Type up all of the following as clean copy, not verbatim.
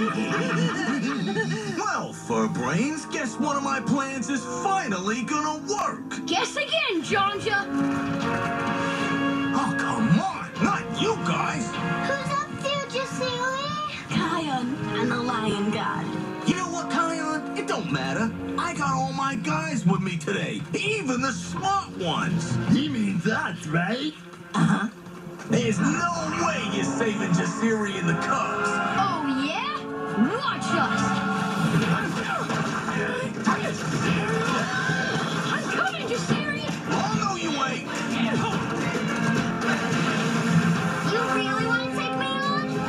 Well, Furbrains, guess one of my plans is finally gonna work. Guess again, Jonja. Oh, come on, not you guys. Who's up there, Jasiri? Kion and the Lion God. You know what, Kion? It don't matter. I got all my guys with me today, even the smart ones. You mean that, right? Uh-huh. There's no way you're saving Jasiri and the Cubs. Oh, yeah? Watch us. I'm coming, Jasiri. Oh, no, you ain't. You really want to take me on?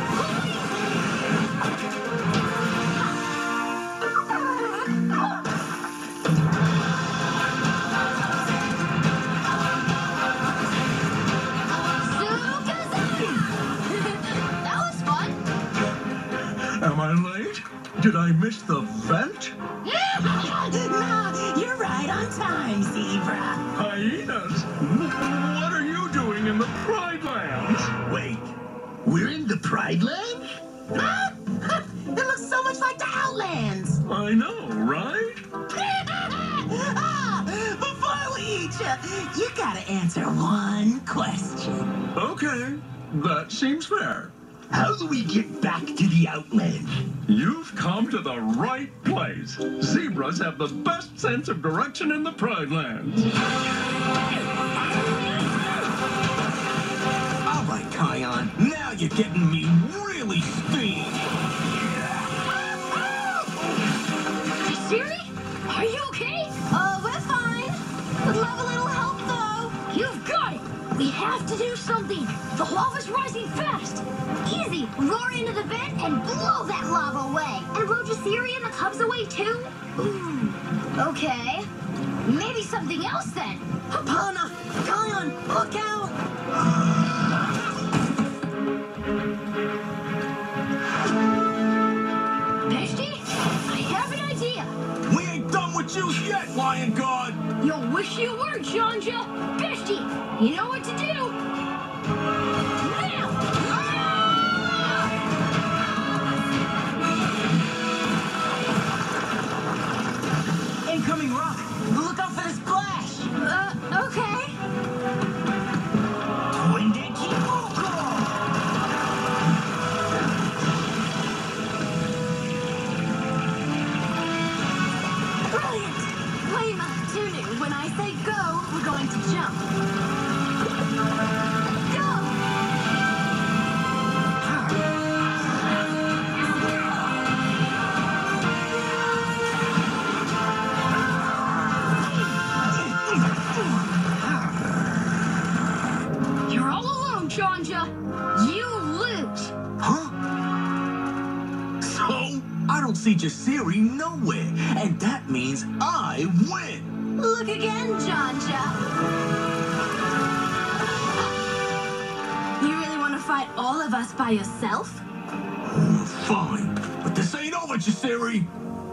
That was fun. Am I late? Did I miss the vent? Nah, you're right on time, Zebra. Hyenas? What are you doing in the Pride Lands? Wait, we're in the Pride Land? Ah, it looks so much like the Outlands. I know, right? Before we eat you gotta answer one question. Okay, that seems fair. How do we get back to the Outland? You've come to the right place. Zebras have the best sense of direction in the Pride Lands. All right, Kion, now you're getting me really steamed. Jasiri? Are you okay? We're fine. Would love a little help, though. You've got it. We have to do something. The lava's rising fast. Easy. Roar into the vent and blow that lava away. And blow Jasiri and the Cubs away, too? Okay. Maybe something else then. Hapana, Kion, look out! Beshti, I have an idea. We ain't done with you yet, Lion God. You'll wish you were, Jonja. Beshti, you know what to do. Now! Incoming rock. Look out for the splash. Okay. Brilliant. Lame, Tunu, when I say go, we're going to jump. Go! You're all alone, Jonja. You lose. Huh? So, I don't see Jasiri nowhere, and that means I win. Look again, Jonja. You really want to fight all of us by yourself? Fine, but this ain't over, Jasiri.